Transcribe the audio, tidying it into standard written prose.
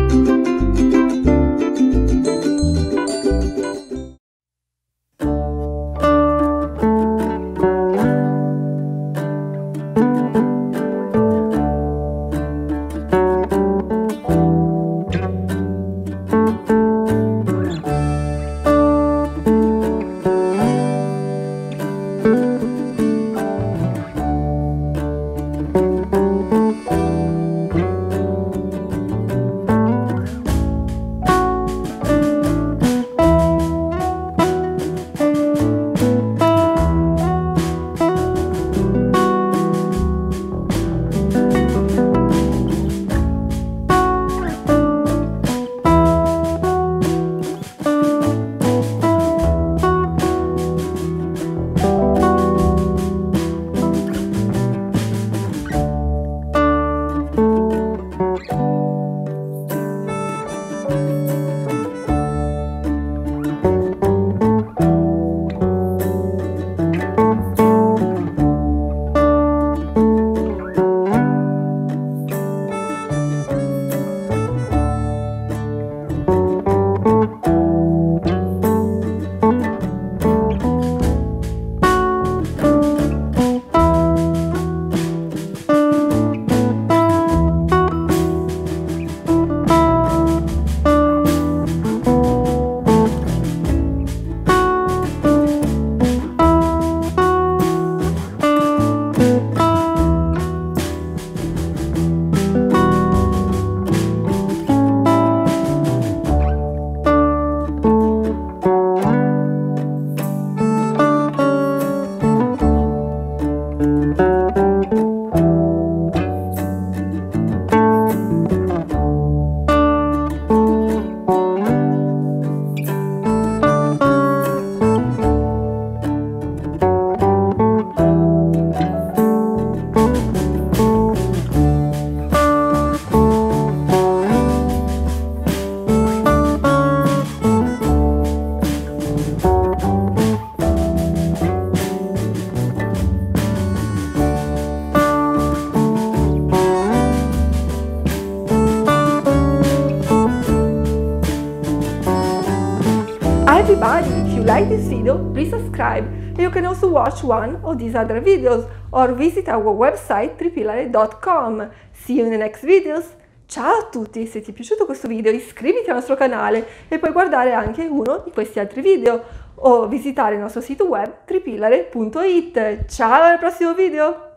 everybody, if you like this video, please subscribe, and you can also watch one of these other videos or visit our website tripillare.com. See you in the next videos. Ciao a tutti, se ti è piaciuto questo video iscriviti al nostro canale e puoi guardare anche uno di questi altri video o visitare il nostro sito web tripillare.it. Ciao al prossimo video!